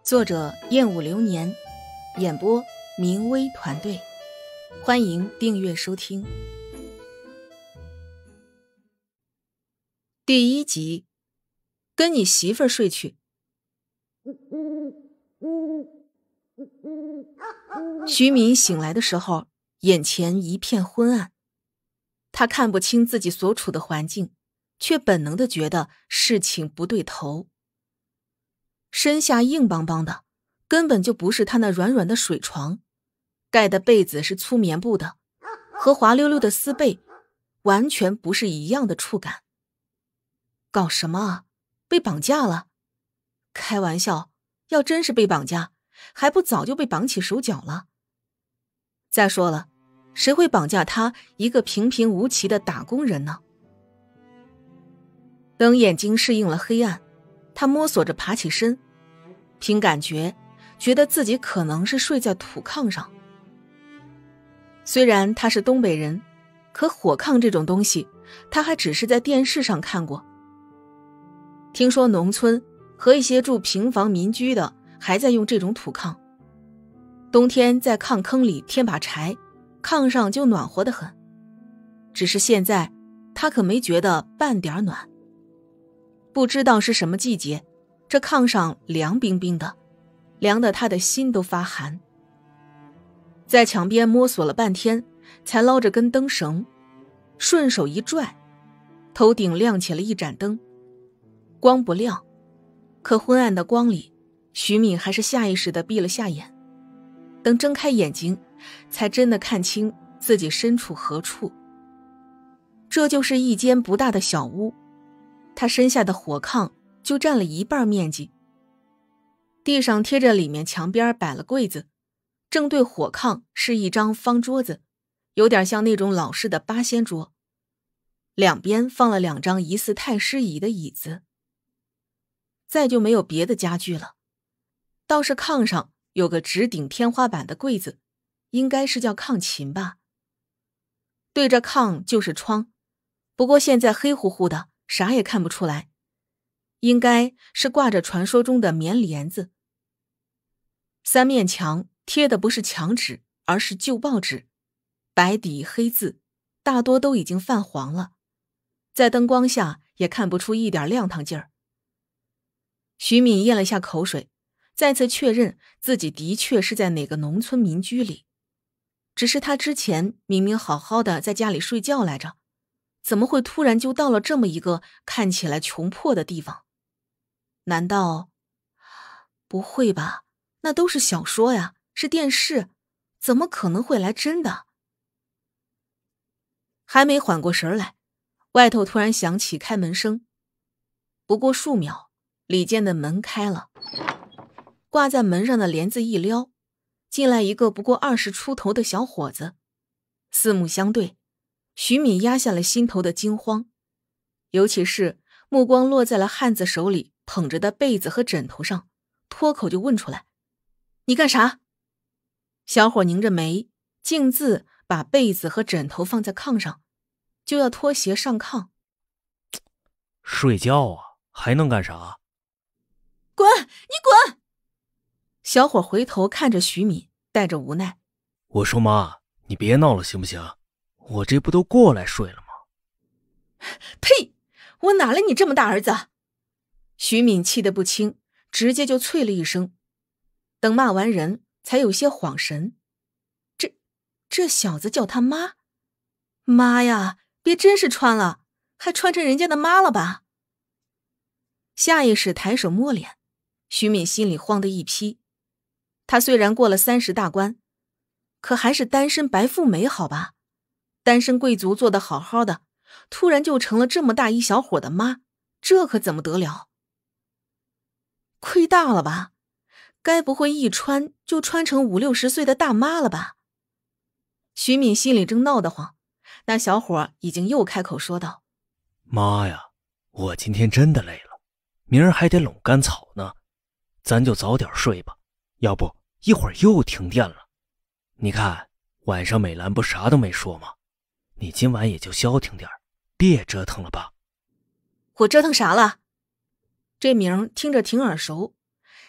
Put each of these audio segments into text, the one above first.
作者燕舞流年，演播明微团队，欢迎订阅收听。第1集，跟你媳妇儿睡去。徐敏醒来的时候，眼前一片昏暗，他看不清自己所处的环境，却本能地觉得事情不对头。身下硬邦邦的，根本就不是他那软软的水床，盖的被子是粗棉布的，和滑溜溜的丝被完全不是一样的触感。搞什么啊？被绑架了？开玩笑，要真是被绑架，还不早就被绑起手脚了？再说了，谁会绑架他一个平平无奇的打工人呢？等眼睛适应了黑暗，他摸索着爬起身，凭感觉得自己可能是睡在土炕上。虽然他是东北人，可火炕这种东西他还只是在电视上看过。听说农村和一些住平房民居的还在用这种土炕，冬天在炕坑里添把柴，炕上就暖和得很。只是现在他可没觉得半点暖。不知道是什么季节，这炕上凉冰冰的，凉得他的心都发寒。在墙边摸索了半天，才捞着根灯绳，顺手一拽，头顶亮起了一盏灯。光不亮，可昏暗的光里，徐敏还是下意识地闭了下眼。等睁开眼睛，才真的看清自己身处何处。这就是一间不大的小屋，他身下的火炕就占了一半面积。地上贴着里面墙边摆了柜子，正对火炕是一张方桌子，有点像那种老式的八仙桌，两边放了2张疑似太师椅的椅子。再就没有别的家具了，倒是炕上有个直顶天花板的柜子，应该是叫炕琴吧。对着炕就是窗，不过现在黑乎乎的，啥也看不出来，应该是挂着传说中的棉帘子。3面墙贴的不是墙纸，而是旧报纸，白底黑字，大多都已经泛黄了，在灯光下也看不出一点亮堂劲儿。徐敏咽了下口水，再次确认自己的确是在哪个农村民居里。只是他之前明明好好的在家里睡觉来着，怎么会突然就到了这么一个看起来穷破的地方？难道……不会吧，那都是小说呀，是电视，怎么可能会来真的？还没缓过神来，外头突然响起开门声。不过数秒，里间的门开了，挂在门上的帘子一撩，进来一个不过20出头的小伙子。四目相对，徐敏压下了心头的惊慌，尤其是目光落在了汉子手里捧着的被子和枕头上，脱口就问出来：“你干啥？”小伙拧着眉，径自把被子和枕头放在炕上，就要脱鞋上炕。 睡觉啊，还能干啥？ 滚！你滚！小伙回头看着徐敏，带着无奈：“ 我说妈，你别闹了行不行？我这不都过来睡了吗？”“ 呸！我哪来你这么大儿子？”徐敏气得不轻，直接就啐了一声。等骂完人，才有些恍神。这小子叫他妈？妈呀，别真是穿了，还穿成人家的妈了吧？下意识抬手摸脸，徐敏心里慌得一批。他虽然过了30大关，可还是单身白富美好吧？单身贵族做得好好的，突然就成了这么大一小伙的妈，这可怎么得了？亏大了吧？该不会一穿就穿成50、60岁的大妈了吧？徐敏心里正闹得慌，那小伙已经又开口说道：“ 妈呀，我今天真的累了，明儿还得拢干草呢，咱就早点睡吧，要不一会儿又停电了。你看晚上美兰不啥都没说吗？你今晚也就消停点，别折腾了吧。” 我折腾啥了？这名听着挺耳熟，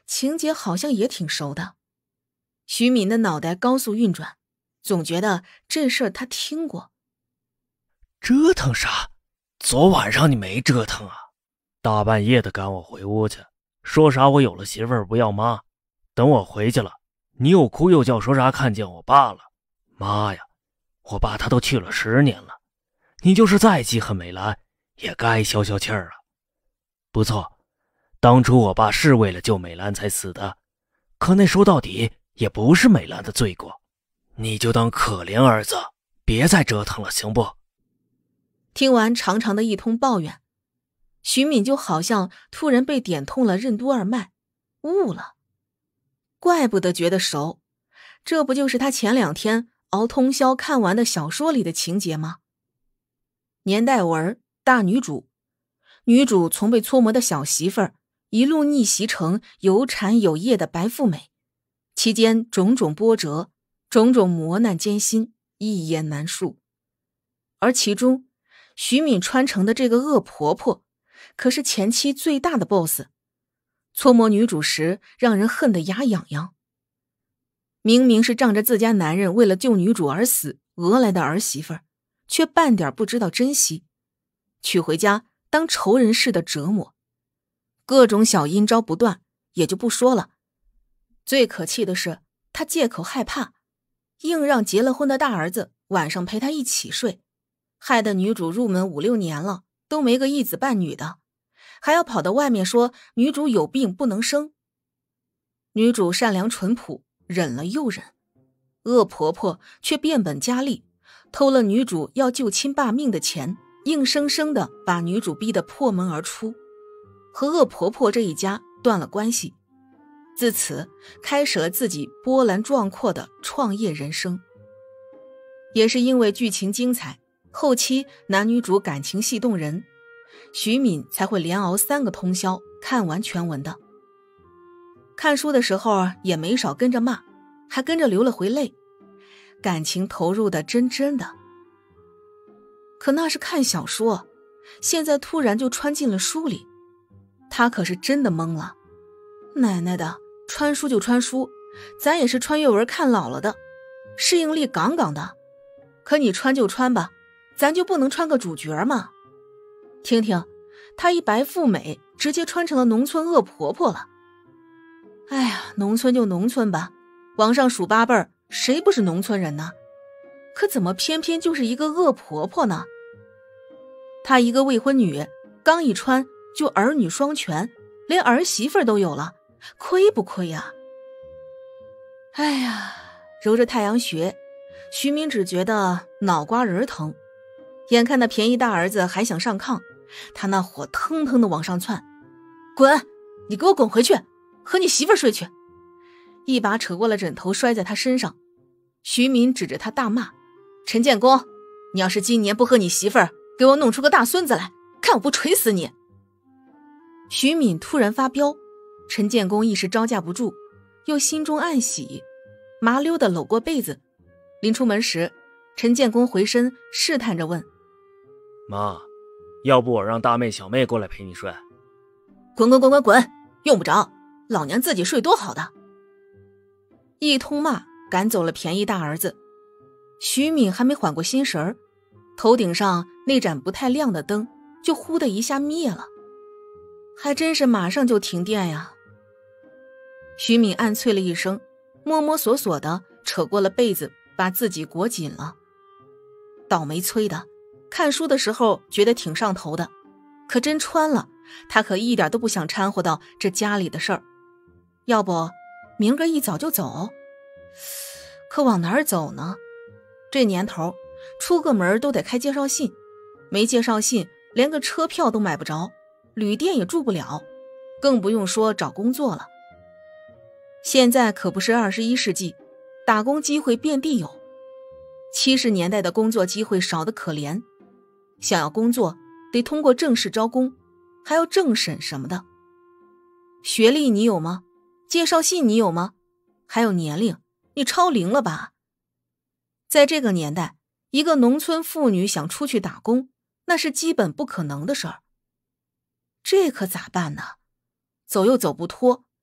情节好像也挺熟的。徐敏的脑袋高速运转，总觉得这事儿他听过。 折腾啥？昨晚上你没折腾啊？大半夜的赶我回屋去，说啥我有了媳妇儿不要妈。等我回去了，你又哭又叫，说啥看见我爸了。妈呀，我爸他都去了10年了，你就是再记恨美兰，也该消消气儿了。不错，当初我爸是为了救美兰才死的，可那说到底也不是美兰的罪过。你就当可怜儿子，别再折腾了，行不？ 听完长长的一通抱怨，徐敏就好像突然被点通了任督二脉，悟了。怪不得觉得熟，这不就是他前2天熬通宵看完的小说里的情节吗？年代文大女主，女主从被搓磨的小媳妇儿一路逆袭成有产有业的白富美，期间种种波折，种种磨难艰辛，一言难述。而其中徐敏穿成的这个恶婆婆可是前期最大的 boss， 搓磨女主时让人恨得牙痒痒。明明是仗着自家男人为了救女主而死讹来的儿媳妇儿，却半点不知道珍惜，娶回家当仇人似的折磨，各种小阴招不断也就不说了，最可气的是他借口害怕，硬让结了婚的大儿子晚上陪他一起睡，害得女主入门5、6年了都没个一子半女的，还要跑到外面说女主有病不能生。女主善良淳朴，忍了又忍，恶婆婆却变本加厉，偷了女主要救亲爸命的钱，硬生生的把女主逼得破门而出，和恶婆婆这一家断了关系，自此开始了自己波澜壮阔的创业人生。也是因为剧情精彩，后期男女主感情戏动人，徐敏才会连熬3个通宵看完全文的。看书的时候也没少跟着骂，还跟着流了回泪，感情投入的真的。可那是看小说，现在突然就穿进了书里，他可是真的懵了。奶奶的，穿书就穿书，咱也是穿越文看老了的，适应力杠杠的，可你穿就穿吧，咱就不能穿个主角吗？听听，她一白富美直接穿成了农村恶婆婆了。哎呀，农村就农村吧，往上数8辈儿，谁不是农村人呢？可怎么偏偏就是一个恶婆婆呢？她一个未婚女，刚一穿就儿女双全，连儿媳妇都有了，亏不亏呀？哎呀，揉着太阳穴，徐敏只觉得脑瓜仁疼，眼看那便宜大儿子还想上炕，他那火腾腾的往上窜。滚，你给我滚回去，和你媳妇睡去！一把扯过了枕头摔在他身上。徐敏指着他大骂：陈建功，你要是今年不和你媳妇儿给我弄出个大孙子来，看我不锤死你！徐敏突然发飙，陈建功一时招架不住，又心中暗喜，麻溜地搂过被子。临出门时，陈建功回身试探着问： 妈，要不我让大妹小妹过来陪你睡？ 滚滚滚滚滚，用不着，老娘自己睡多好的。一通骂赶走了便宜大儿子，徐敏还没缓过心神儿，头顶上那盏不太亮的灯就忽的一下灭了，还真是马上就停电呀。徐敏暗啐了一声，摸摸索索的扯过了被子，把自己裹紧了。倒霉催的，看书的时候觉得挺上头的，可真穿了，他可一点都不想掺和到这家里的事儿。要不明个一早就走，可往哪儿走呢？这年头出个门都得开介绍信，没介绍信连个车票都买不着，旅店也住不了，更不用说找工作了。现在可不是21世纪，打工机会遍地有。70年代的工作机会少得可怜，想要工作得通过正式招工，还要政审什么的。学历你有吗？介绍信你有吗？还有年龄，你超龄了吧？在这个年代，一个农村妇女想出去打工，那是基本不可能的事儿。这可咋办呢？走又走不脱，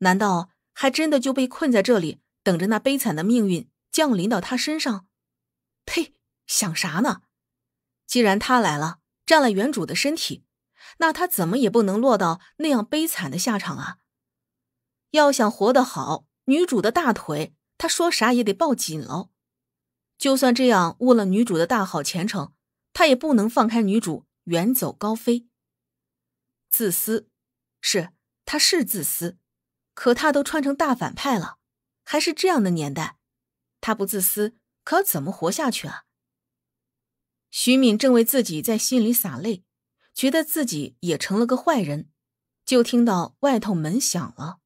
难道还真的就被困在这里，等着那悲惨的命运降临到他身上？呸，想啥呢？既然他来了，占了原主的身体，那他怎么也不能落到那样悲惨的下场啊！要想活得好，女主的大腿，他说啥也得抱紧喽。就算这样误了女主的大好前程，他也不能放开女主远走高飞。自私，他是自私，可他都穿成大反派了，还是这样的年代，他不自私，可怎么活下去啊？徐敏正为自己在心里洒泪，觉得自己也成了个坏人，就听到外头门响了。